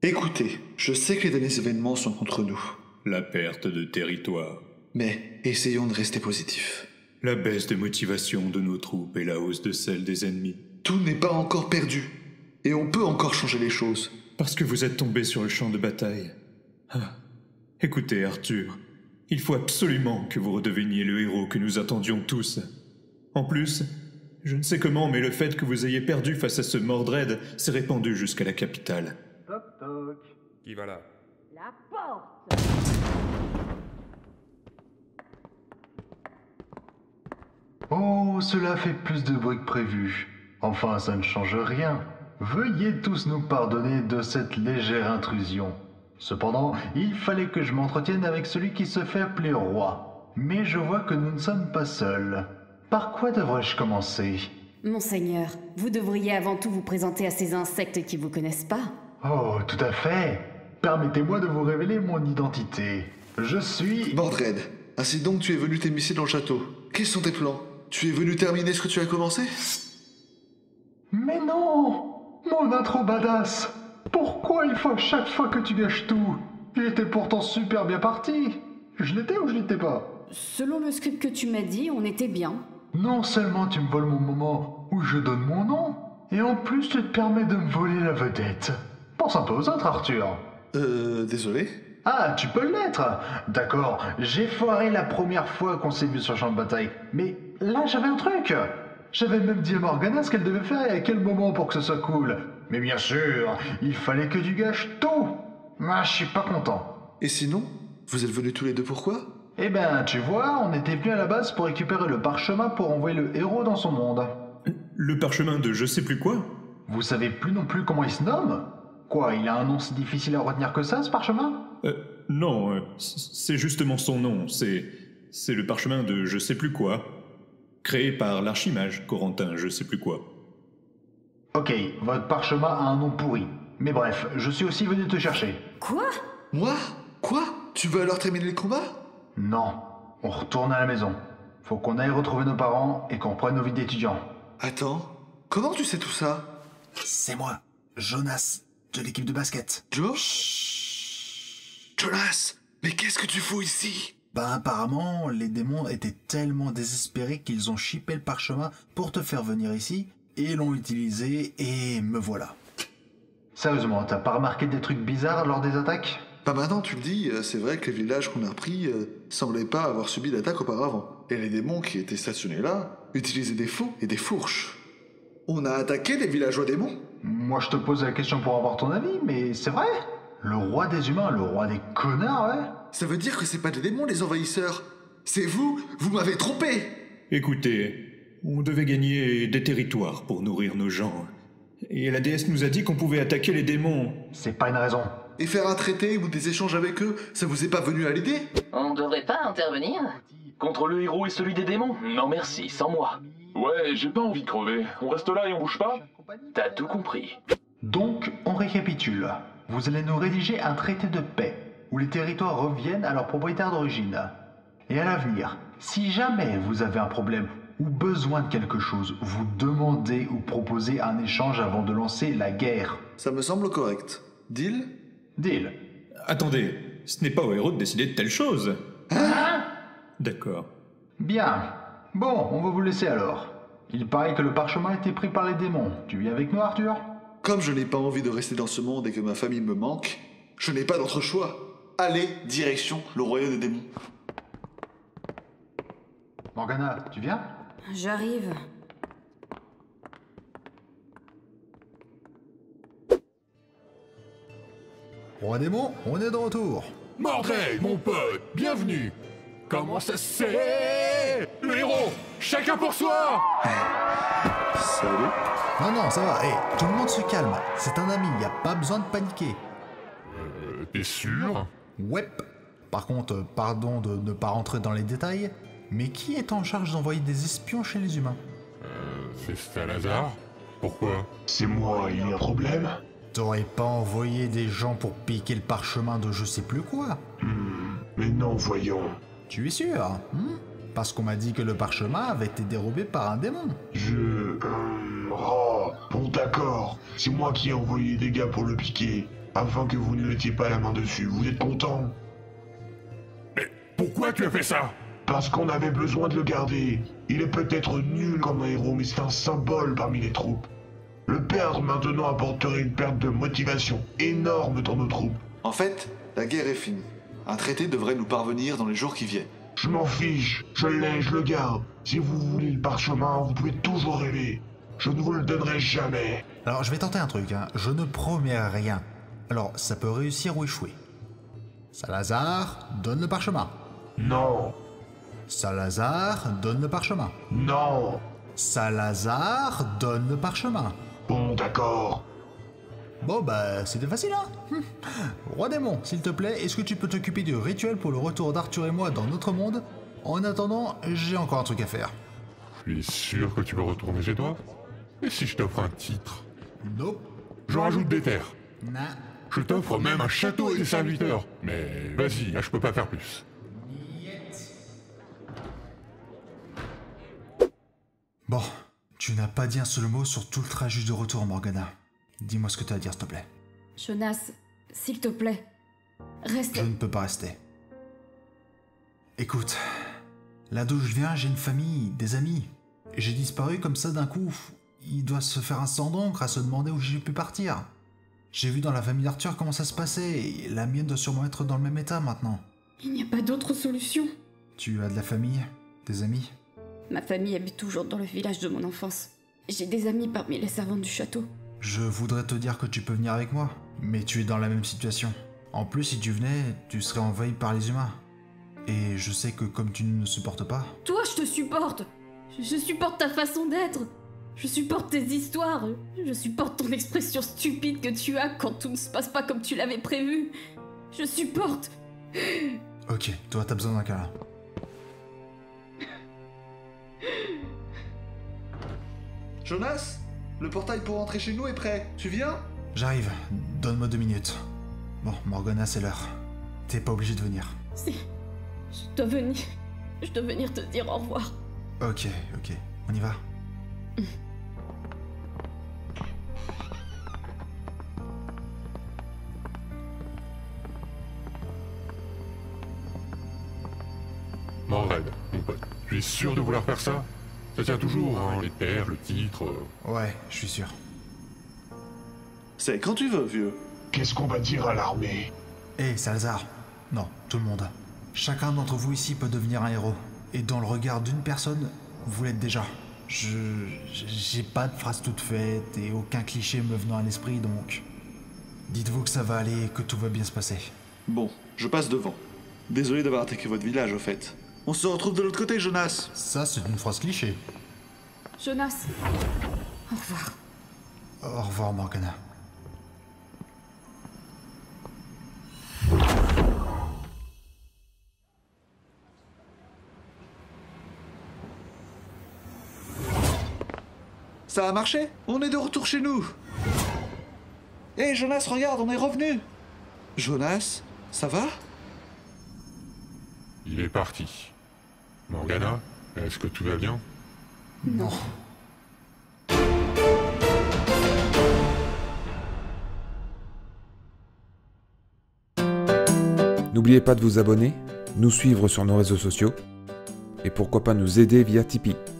Écoutez, je sais que les derniers événements sont contre nous. La perte de territoire. Mais essayons de rester positifs. La baisse de motivation de nos troupes et la hausse de celle des ennemis. Tout n'est pas encore perdu. Et on peut encore changer les choses. Parce que vous êtes tombé sur le champ de bataille. Écoutez, Arthur, il faut absolument que vous redeveniez le héros que nous attendions tous. En plus, je ne sais comment, mais le fait que vous ayez perdu face à ce Mordred s'est répandu jusqu'à la capitale. Toc toc. Qui va là? La porte! Oh, cela fait plus de bruit que prévu. Enfin, ça ne change rien. Veuillez tous nous pardonner de cette légère intrusion. Cependant, il fallait que je m'entretienne avec celui qui se fait appeler roi. Mais je vois que nous ne sommes pas seuls. Par quoi devrais-je commencer? Monseigneur, vous devriez avant tout vous présenter à ces insectes qui vous connaissent pas. Oh, tout à fait. Permettez-moi de vous révéler mon identité. Je suis... Mordred, ainsi donc tu es venu t'émisser dans le château. Quels sont tes plans? Tu es venu terminer ce que tu as commencé? Mais non! Mon intro badass! Pourquoi il faut à chaque fois que tu gâches tout? J'étais pourtant super bien parti. Je l'étais ou je l'étais pas? Selon le script que tu m'as dit, on était bien. Non seulement tu me voles mon moment où je donne mon nom, et en plus tu te permets de me voler la vedette. Pense un peu aux autres, Arthur. Désolé. Ah, tu peux l'être. D'accord, j'ai foiré la première fois qu'on s'est vu sur le champ de bataille. Mais là, j'avais un truc. J'avais même dit à Morgana ce qu'elle devait faire et à quel moment pour que ce soit cool. Mais bien sûr, il fallait que tu gâches tout. Ah, je suis pas content. Et sinon, vous êtes venus tous les deux pourquoi? Eh ben, tu vois, on était venus à la base pour récupérer le parchemin pour envoyer le héros dans son monde. Le parchemin de je sais plus quoi? Vous savez plus non plus comment il se nomme? Quoi, il a un nom si difficile à retenir que ça, ce parchemin? Non, c'est justement son nom. C'est le parchemin de je sais plus quoi. Créé par l'archimage Corentin, je sais plus quoi. Ok, votre parchemin a un nom pourri. Mais bref, je suis aussi venu te chercher. Quoi? Moi? Quoi? Tu veux alors terminer le combat? Non, on retourne à la maison. Faut qu'on aille retrouver nos parents et qu'on reprenne nos vies d'étudiants. Attends, comment tu sais tout ça? C'est moi, Jonas, de l'équipe de basket. Joe? Jonas, mais qu'est-ce que tu fous ici? Bah apparemment, les démons étaient tellement désespérés qu'ils ont chippé le parchemin pour te faire venir ici, et l'ont utilisé, et me voilà. Sérieusement, t'as pas remarqué des trucs bizarres lors des attaques? Bah maintenant tu le dis, c'est vrai que les villages qu'on a pris semblaient pas avoir subi d'attaque auparavant. Et les démons qui étaient stationnés là utilisaient des faux et des fourches. On a attaqué les villageois démons? Moi je te pose la question pour avoir ton avis, mais c'est vrai? Le roi des humains, le roi des connards, ouais? Ça veut dire que c'est pas des démons les envahisseurs. C'est vous m'avez trompé. Écoutez, on devait gagner des territoires pour nourrir nos gens. Et la déesse nous a dit qu'on pouvait attaquer les démons. C'est pas une raison. Et faire un traité ou des échanges avec eux, ça vous est pas venu à l'idée? On devrait pas intervenir? Contre le héros et celui des démons? Non merci, sans moi. Ouais, j'ai pas envie de crever. On reste là et on bouge pas? T'as tout compris. Donc, on récapitule. Vous allez nous rédiger un traité de paix, où les territoires reviennent à leurs propriétaires d'origine. Et à l'avenir, si jamais vous avez un problème ou besoin de quelque chose, vous demandez ou proposez un échange avant de lancer la guerre. Ça me semble correct. Deal? Deal. Attendez, ce n'est pas au héros de décider de telle chose. Hein? D'accord. Bien. Bon, on va vous laisser alors. Il paraît que le parchemin a été pris par les démons. Tu viens avec nous, Arthur? Comme je n'ai pas envie de rester dans ce monde et que ma famille me manque, je n'ai pas d'autre choix. Allez, direction le royaume des démons. Morgana, tu viens? J'arrive. Roi démon, on est de retour. Mordred, mon pote, bienvenue. Comment ça se fait? Le héros, chacun pour soi. Salut. Non, ça va, tout le monde se calme. C'est un ami, y a pas besoin de paniquer. T'es sûr? Ouais. Par contre, pardon de ne pas rentrer dans les détails, mais qui est en charge d'envoyer des espions chez les humains? C'est Salazar? Pourquoi? C'est moi, il y a un problème? T'aurais pas envoyé des gens pour piquer le parchemin de je sais plus quoi? Mais non, voyons. Tu es sûr? Parce qu'on m'a dit que le parchemin avait été dérobé par un démon. Oh, bon d'accord. C'est moi qui ai envoyé des gars pour le piquer. afin que vous ne mettiez pas la main dessus. Vous êtes content? Mais pourquoi tu as fait ça? Parce qu'on avait besoin de le garder. Il est peut-être nul comme un héros, mais c'est un symbole parmi les troupes. Le perdre maintenant apporterait une perte de motivation énorme dans nos troupes. En fait, la guerre est finie. Un traité devrait nous parvenir dans les jours qui viennent. Je m'en fiche, je l'ai, je le garde. Si vous voulez le parchemin, vous pouvez toujours rêver. Je ne vous le donnerai jamais. Alors, je vais tenter un truc, hein. Je ne promets rien. Alors, ça peut réussir ou échouer. Salazar, donne le parchemin. Non, Salazar, donne le parchemin. non. Salazar, donne le parchemin. Bon, d'accord. Bon bah, c'était facile, hein. Roi démon, s'il te plaît, est-ce que tu peux t'occuper du rituel pour le retour d'Arthur et moi dans notre monde? En attendant, j'ai encore un truc à faire. Je suis sûr que tu veux retourner chez toi? Et si je t'offre un titre? Nope. Je rajoute des terres. Nah. Je t'offre même un château et des serviteurs. Mais vas-y, je peux pas faire plus. Bon, tu n'as pas dit un seul mot sur tout le trajet de retour, Morgana. Dis-moi ce que tu as à dire, s'il te plaît. Jonas, s'il te plaît, reste... Je ne peux pas rester. Écoute, là d'où je viens, j'ai une famille, des amis. J'ai disparu comme ça d'un coup. Il doit se faire un sang d'encre à se demander où j'ai pu partir. J'ai vu dans la famille d'Arthur comment ça se passait, et la mienne doit sûrement être dans le même état maintenant. Il n'y a pas d'autre solution. Tu as de la famille, des amis? Ma famille habite toujours dans le village de mon enfance. J'ai des amis parmi les servantes du château. Je voudrais te dire que tu peux venir avec moi, mais tu es dans la même situation. En plus, si tu venais, tu serais envahi par les humains. Et je sais que comme tu ne me supportes pas... Toi, je te supporte. Je supporte ta façon d'être. Je supporte tes histoires. Je supporte ton expression stupide que tu as quand tout ne se passe pas comme tu l'avais prévu. Je supporte. Ok, toi t'as besoin d'un câlin. Jonas, le portail pour rentrer chez nous est prêt. Tu viens? J'arrive, donne-moi 2 minutes. Bon, Morgana, c'est l'heure. T'es pas obligé de venir. Si. Je dois venir te dire au revoir. Ok, on y va. Morred, mon pote, tu es sûr de vouloir faire ça? Ça tient toujours, hein, les terres, le titre... Ouais, je suis sûr. C'est quand tu veux, vieux. Qu'est-ce qu'on va dire à l'armée? Hé, Salazar. Non, tout le monde. Chacun d'entre vous ici peut devenir un héros. Et dans le regard d'une personne, vous l'êtes déjà. J'ai pas de phrase toute faite et aucun cliché me venant à l'esprit, donc... Dites-vous que ça va aller et que tout va bien se passer. Bon, je passe devant. Désolé d'avoir attaqué votre village, au fait. On se retrouve de l'autre côté, Jonas. Ça, c'est une phrase cliché. Jonas. Au revoir. Au revoir, Morgana. Ça a marché? On est de retour chez nous. Hé, Jonas, regarde, on est revenu. Jonas, ça va? Il est parti. Morgana, est-ce que tout va bien? Non. N'oubliez pas de vous abonner, nous suivre sur nos réseaux sociaux et pourquoi pas nous aider via Tipeee.